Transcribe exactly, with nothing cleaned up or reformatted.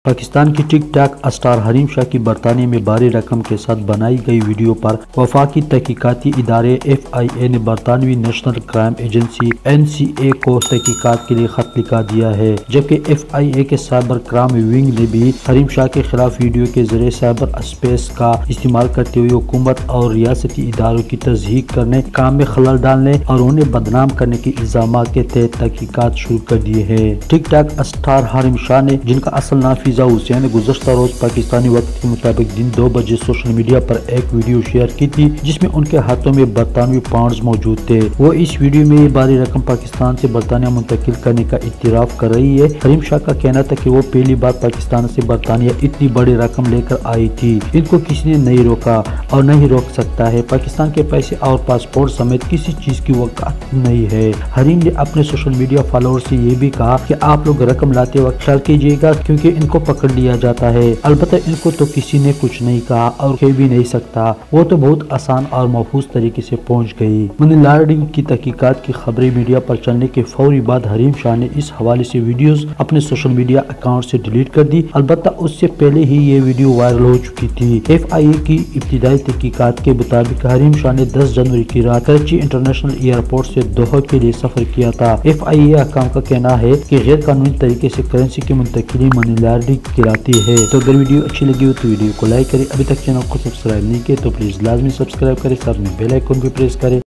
پاکستان کی ٹک talk star Hareem Shah کی برطانیہ میں بھاری رقم کے ساتھ بنائی گئی ویڈیو پر وفاقی تحقیقاتی ادارے ایف آئی اے نے برطانوی national crime agency N C A کو تحقیقات کے لیے خط لکھا دیا ہے، جبکہ ایف آئی اے کے سائبر کرائم ونگ نے بھی حریم شاہ کے خلاف ویڈیو کے ذریعے سائبر اسپیس کا استعمال کرتے ہوئے حکومت اور ریاستی اداروں کی تضحیک کرنے، کام میں خلل ڈالنے اور انہیں بدنام کرنے کے الزامات کے تحت تحقیقات شروع کر دیے ہیں۔ ٹک ٹاک اسٹار حریم شاہ نے، جن کا اصل نام فضا حسین ہے، گزشتہ روز پاکستانی وقت کے مطابق دن دو بجے سوشل میڈیا پر ایک ویڈیو شیئر کی تھی جس میں ان کے ہاتھوں میں برطانوی پاؤنڈز موجود تھے۔ وہ اس ویڈیو میں یہ بھاری رقم پاکستان سے برطانیہ منتقل کرنے کا اعتراف کر رہی ہے۔ حریم شاہ کا کہنا تھا کہ وہ پہلی بار پاکستان سے برطانیہ اتنی بڑی رقم لے کر آئی تھی، ان کو کسی نے نہیں روکا اور نہیں روک سکتا ہے۔ پاکستان کے پیسے اور پاسپورٹ سمیت کسی چیز کی وقت نہیں ہے۔ حریم نے اپنے سوشل میڈیا فالوور سے یہ بھی کہا کہ آپ لوگ رقم لاتے وقت خیال کیجیے گا کیونکہ ان کو پکڑ لیا جاتا ہے، البتہ ان کو تو کسی نے کچھ نہیں کہا اور کہہ بھی نہیں سکتا، وہ تو بہت آسان اور محفوظ طریقے سے پہنچ گئی۔ منی لانڈرنگ کی تحقیقات کی خبریں میڈیا پر چلنے کے فوری بعد حریم شاہ نے اس حوالے سے ویڈیوز اپنے سوشل میڈیا اکاؤنٹ سے ڈیلیٹ کر دی، البتہ اس سے پہلے ہی یہ ویڈیو وائرل ہو چکی تھی۔ ایف آئی اے کی ابتدائی تحقیقات کے مطابق حریم شاہ نے دس جنوری کی رات کراچی انٹرنیشنل ایئرپورٹ سے دوحہ کے لیے سفر کیا تھا۔ ایف آئی اے حکام کا کہنا ہے کہ غیر قانونی طریقے سے کرنسی کی منتقلی منی لانڈرنگ کہلاتی ہے۔ تو اگر ویڈیو اچھی لگی ہو تو ویڈیو کو لائک کریں، ابھی تک چینل کو سبسکرائب نہیں کیا تو پلیز لازمی سبسکرائب کریں، ساتھ میں بیل آئیکن بھی پریس کریں۔